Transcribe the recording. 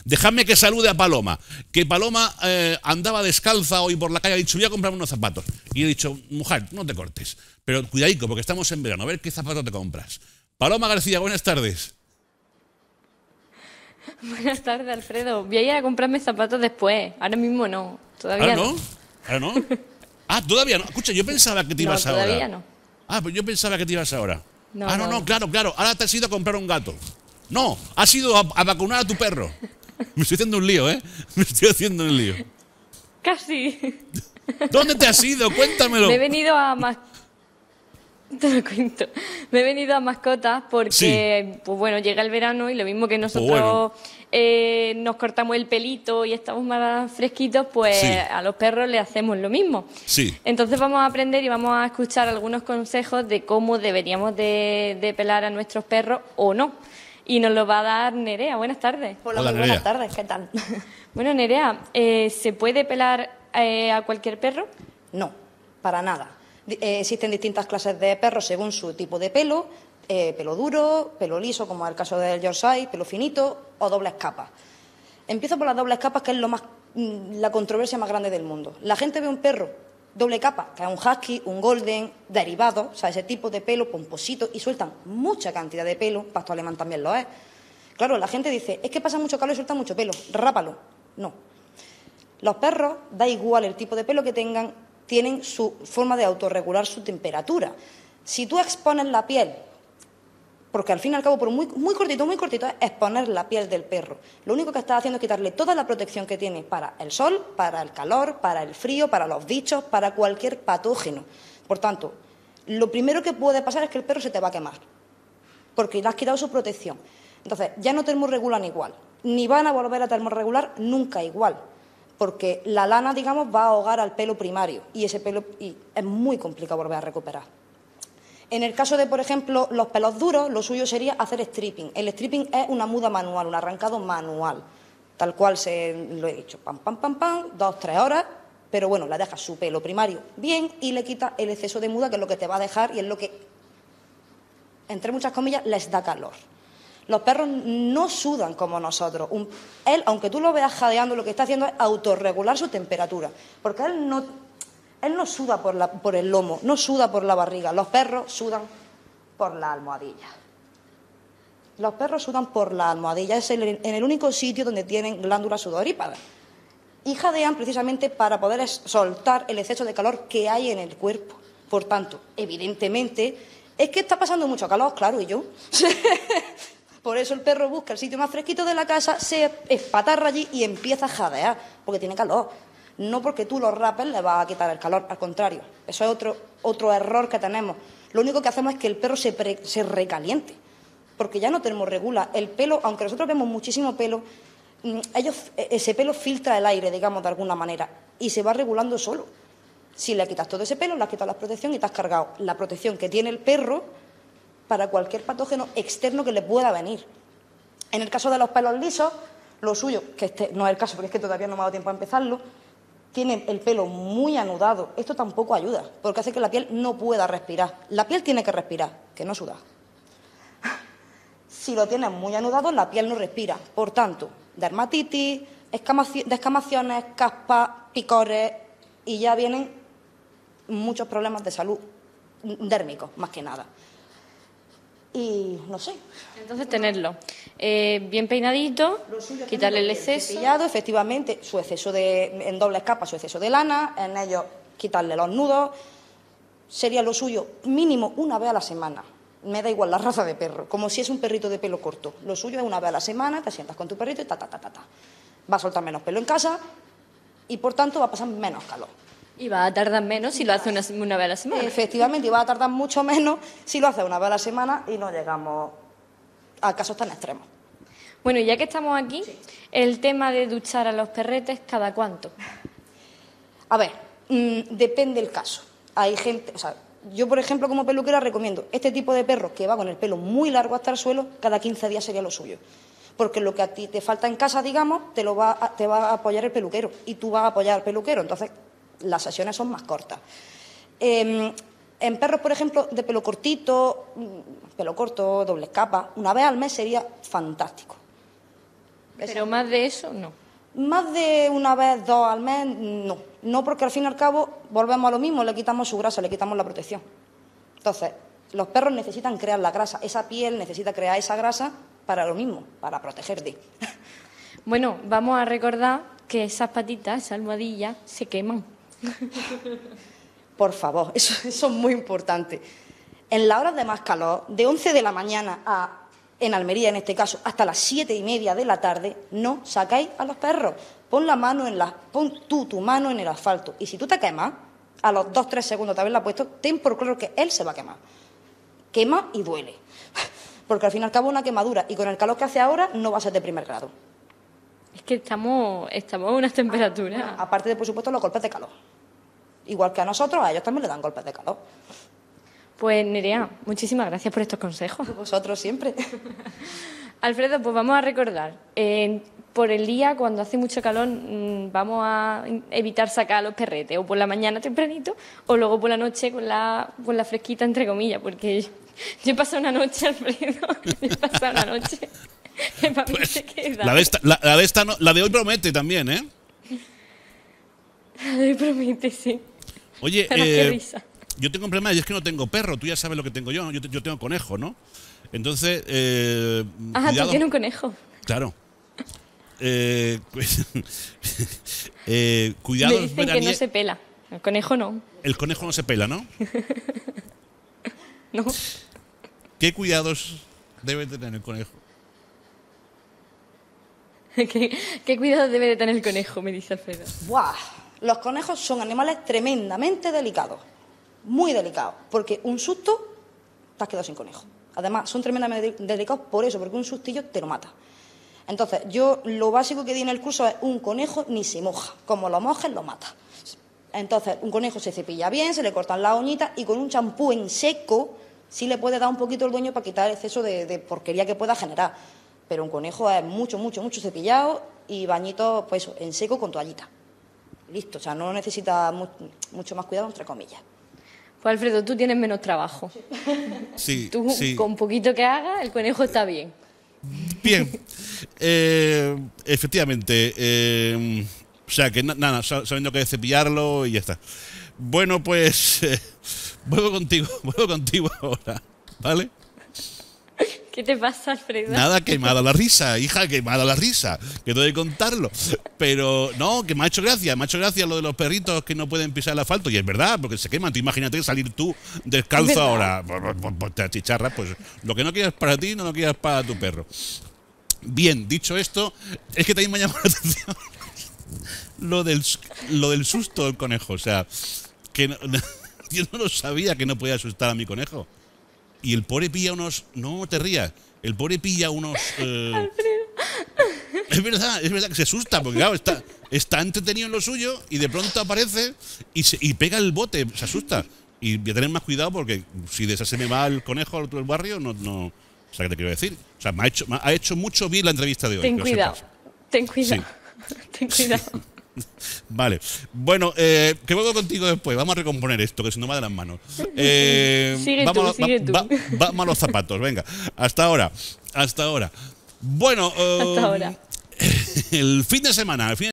Dejadme que salude a Paloma. Que Paloma andaba descalza hoy por la calle, ha dicho, voy a comprarme unos zapatos. Y he dicho, mujer, no te cortes. Pero cuidadico, porque estamos en verano, a ver qué zapatos te compras. Paloma García, buenas tardes. Buenas tardes, Alfredo. Voy a ir a comprarme zapatos después. Ahora mismo no. Todavía no. ¿Ahora no? Ah, todavía no. Escucha, yo pensaba que te ibas ahora. Todavía no. Ah, pues yo pensaba que te ibas ahora. No, Claro. Ahora te has ido a comprar un gato. No, has ido a vacunar a tu perro. Me estoy haciendo un lío, ¿eh? Me estoy haciendo un lío. Casi. ¿Dónde te has ido? Cuéntamelo. Me he venido a Te lo cuento. Me he venido a mascotas porque, Sí. pues bueno, llega el verano y lo mismo que nosotros nos cortamos el pelito y estamos más fresquitos, pues Sí. a los perros le hacemos lo mismo. Sí. Entonces vamos a aprender y vamos a escuchar algunos consejos de cómo deberíamos de pelar a nuestros perros o no. Y nos lo va a dar Nerea. Buenas tardes. Hola, Hola, muy buenas Nerea. tardes, ¿qué tal? Bueno, Nerea, ¿se puede pelar a cualquier perro? No, para nada. Existen distintas clases de perros según su tipo de pelo, pelo duro, pelo liso, como es el caso del Yorkshire, pelo finito o dobles capas. Empiezo por las dobles capas, que es la controversia más grande del mundo. La gente ve un perro doble capa, que es un husky, un golden, derivado, o sea, ese tipo de pelo pomposito, y sueltan mucha cantidad de pelo, pastor alemán también lo es. Claro, la gente dice, es que pasa mucho calor y suelta mucho pelo, rápalo. No. Los perros, da igual el tipo de pelo que tengan, tienen su forma de autorregular su temperatura. Si tú expones la piel, porque al fin y al cabo, por muy cortito, es exponer la piel del perro. Lo único que estás haciendo es quitarle toda la protección que tiene para el sol, para el calor, para el frío, para los bichos, para cualquier patógeno. Por tanto, lo primero que puede pasar es que el perro se te va a quemar, porque le has quitado su protección. Entonces, ya no termorregulan igual, ni van a volver a termorregular nunca igual, porque la lana, digamos, va a ahogar al pelo primario y ese pelo es muy complicado volver a recuperar. En el caso de, por ejemplo, los pelos duros, lo suyo sería hacer stripping. El stripping es una muda manual, un arrancado manual, tal cual lo he dicho, pam, 2-3 horas, pero bueno, le dejas su pelo primario bien y le quitas el exceso de muda, que es lo que te va a dejar y es lo que, entre muchas comillas, les da calor. Los perros no sudan como nosotros. Él, aunque tú lo veas jadeando, lo que está haciendo es autorregular su temperatura, porque él no suda por el lomo, no suda por la barriga. Los perros sudan por la almohadilla. Los perros sudan por la almohadilla. Es en el único sitio donde tienen glándulas sudoríparas. Y jadean precisamente para poder soltar el exceso de calor que hay en el cuerpo. Por tanto, evidentemente, es que está pasando mucho calor, claro, y yo. Por eso el perro busca el sitio más fresquito de la casa, se espatarra allí y empieza a jadear, porque tiene calor. No porque tú lo rapes le vas a quitar el calor, al contrario. Eso es otro error que tenemos. Lo único que hacemos es que el perro se recaliente, porque ya no termorregula. El pelo, aunque nosotros vemos muchísimo pelo, ese pelo filtra el aire, digamos, de alguna manera, y se va regulando solo. Si le quitas todo ese pelo, le has quitado la protección y te has cargado la protección que tiene el perro para cualquier patógeno externo que le pueda venir. En el caso de los pelos lisos, lo suyo, que este no es el caso porque es que todavía no me ha dado tiempo a empezarlo, tienen el pelo muy anudado. Esto tampoco ayuda, porque hace que la piel no pueda respirar. La piel tiene que respirar, que no suda. Si lo tienes muy anudado, la piel no respira. Por tanto, dermatitis, descamaciones, caspas, picores, y ya vienen muchos problemas de salud dérmicos, más que nada. Y no sé. Entonces tenerlo bien peinadito, quitarle el exceso. Cepillado, efectivamente, su exceso en dobles capas, su exceso de lana, en ellos quitarle los nudos. Sería lo suyo mínimo una vez a la semana. Me da igual la raza de perro, como si es un perrito de pelo corto. Lo suyo es una vez a la semana, te sientas con tu perrito y ta. Va a soltar menos pelo en casa y por tanto va a pasar menos calor. Y va a tardar menos si lo hace una vez a la semana. Efectivamente, y va a tardar mucho menos si lo hace una vez a la semana y no llegamos a casos tan extremos. Bueno, y ya que estamos aquí, sí, el tema de duchar a los perretes, ¿cada cuánto? A ver, depende del caso. Hay gente, o sea, yo por ejemplo como peluquera recomiendo este tipo de perros que va con el pelo muy largo hasta el suelo, cada 15 días sería lo suyo. Porque lo que a ti te falta en casa, digamos, te va a apoyar el peluquero y tú vas a apoyar al peluquero, entonces las sesiones son más cortas. En perros, por ejemplo, de pelo cortito, pelo corto, dobles capas, una vez al mes sería fantástico. Pero más de eso, no. Más de una vez, 2 al mes, no. No, porque al fin y al cabo volvemos a lo mismo, le quitamos su grasa, le quitamos la protección. Entonces, los perros necesitan crear la grasa, esa piel necesita crear esa grasa para lo mismo, para protegerte. Bueno, vamos a recordar que esas patitas, esas almohadillas, se queman. Por favor, eso es muy importante. En las horas de más calor, de 11 de la mañana en Almería en este caso, hasta las 7:30 de la tarde, no sacáis a los perros. Pon tú tu mano en el asfalto. Y si tú te quemas, a los 2-3 segundos de haberla puesto, ten por claro que él se va a quemar. Quema y duele. Porque al fin y al cabo una quemadura, y con el calor que hace ahora, no va a ser de primer grado. Es que estamos a unas temperaturas. Aparte de, por supuesto, los golpes de calor. Igual que a nosotros, a ellos también le dan golpes de calor. Pues Nerea, muchísimas gracias por estos consejos. Vosotros siempre. Alfredo, pues vamos a recordar. Por el día, cuando hace mucho calor, vamos a evitar sacar a los perretes, o por la mañana tempranito, o luego por la noche con la fresquita, entre comillas, porque yo he pasado una noche, Alfredo, que para mí se queda. La de hoy promete también, ¿eh? La de hoy promete, sí. Oye, qué risa. yo tengo un problema y es que no tengo perro. Tú ya sabes lo que tengo yo. Yo tengo conejo, ¿no? Entonces, Ajá, cuidado. tú tienes un conejo. Claro. Cuidado. Me dicen que no se pela. El conejo no. El conejo no se pela, ¿no? No. ¿Qué cuidados debe tener el conejo? ¿Qué cuidado debe de tener el conejo? Me dice Alfredo. ¡Buah! Los conejos son animales tremendamente delicados. Muy delicados. Porque un susto, te has quedado sin conejo. Además, son tremendamente delicados por eso, porque un sustillo te lo mata. Entonces, yo lo básico que di en el curso es un conejo ni se moja. Como lo mojes, lo mata. Entonces, un conejo se cepilla bien, se le cortan las uñitas y con un champú en seco sí le puede dar un poquito el dueño para quitar el exceso de porquería que pueda generar. Pero un conejo es mucho cepillado y bañito, pues eso, en seco con toallita. Listo, o sea, no necesita mucho más cuidado, entre comillas. Pues Alfredo, tú tienes menos trabajo. Sí, Tú, sí. con poquito que hagas, el conejo está bien. Bien. Efectivamente. O sea, que nada, sabiendo que cepillarlo y ya está. Bueno, pues vuelvo contigo ahora, ¿vale? ¿Qué te pasa, Alfredo? Nada, quemada la risa, hija, quemada la risa, que tengo que contarlo. Pero no, que me ha hecho gracia lo de los perritos que no pueden pisar el asfalto. Y es verdad, porque se queman. Tú imagínate salir tú descalzo ahora, pues te achicharras. Pues lo que no quieras para ti, no lo quieras para tu perro. Bien, dicho esto, es que también me ha llamado la atención lo del susto del conejo. O sea, que yo no lo sabía que no podía asustar a mi conejo. Y el pobre pilla unos... No te rías. El pobre pilla unos... Es verdad que se asusta, porque claro, está entretenido en lo suyo y de pronto aparece y pega el bote, se asusta. Y voy a tener más cuidado porque si de esa se me va el conejo al otro del barrio, no... O sea, ¿qué te quiero decir? O sea, me ha hecho mucho bien la entrevista de hoy. Ten cuidado. Sí. Ten cuidado. Vale. Bueno, que vuelvo contigo después. Vamos a recomponer esto, que si no va de las manos. Sigue tú. Vamos a los zapatos, venga. Hasta ahora. Bueno, Hasta ahora. El fin de semana.